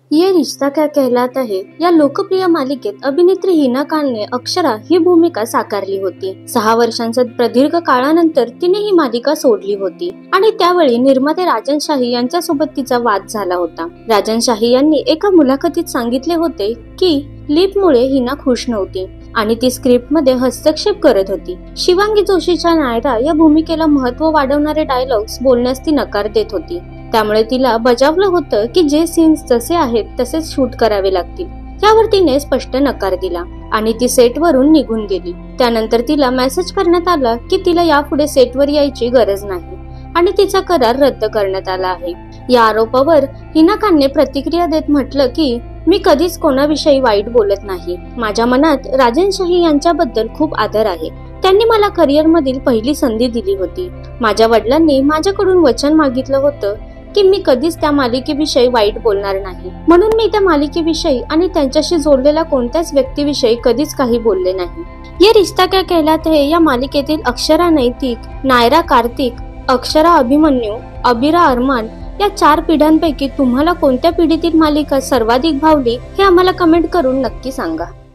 ये रिश्ता क्या कहलाता है या लोकप्रिय मालिकेत अभिनेत्री हिना खानने अक्षरा ही भूमिका साकारली होती। 6 वर्षांच्या प्रदीर्घ काळानंतर तिने ही मालिका सोडली होती आणि त्यावेळी निर्माते राजन शाही यांच्यासोबत तिचा वाद झाला होता। राजन शाही यांनी एका मुलाखतीत सांगितले होते की लिपमुळे हिना खुश नव्हती आणि ती स्क्रिप्टमध्ये हस्तक्षेप करत होती। शिवांगी जोशीच्या नायरा या भूमिकेला महत्त्व वाढवणारे डायलॉग्स बोलण्यास ती नकार देत होती। त्यामुळे तिला बजावलं होतं की जे सीन्स जसे आहेत तसेच शूट करावे लागतील। यावर तिने स्पष्ट नकार दिला आणि ती सेटवरून निघून गेली। त्यानंतर तिला मेसेज करण्यात आला की तिला यापुढे सेटवर यायची गरज नाही आणि तिचा करार रद्द करण्यात आला आहे। या आरोपावर हिना खानने प्रतिक्रिया देत म्हटलं की मी कधीच कोणाविषयी वाईट बोलत नाही। माझ्या मनात राजन शाही यांच्याबद्दल खूप आदर आहे। त्यांनी मला करिअर मधील पहिली संधी दिली होती। माझ्या वडिलांनी माझ्याकडून वचन मागितलं होतं की मी कधीच त्या मालिकेविषयी वाईट बोलणार नाही, म्हणून मी त्या मालिकेविषयी आणि त्यांच्याशी जोडलेल्या कोणत्याच व्यक्तीविषयी कधीच काही बोलले नाही। ये रिश्ता क्या कहलाता है या मालिकेतील अक्षरा नैतिक, नायरा कार्तिक, अक्षरा अभिमन्यू, अबिरा अरमान या 4 पिढ्यांपैकी तुम्हाला कोणत्या पिढीतील मालिका सर्वाधिक भावली हे आम्हाला कमेंट करून नक्की सांगा।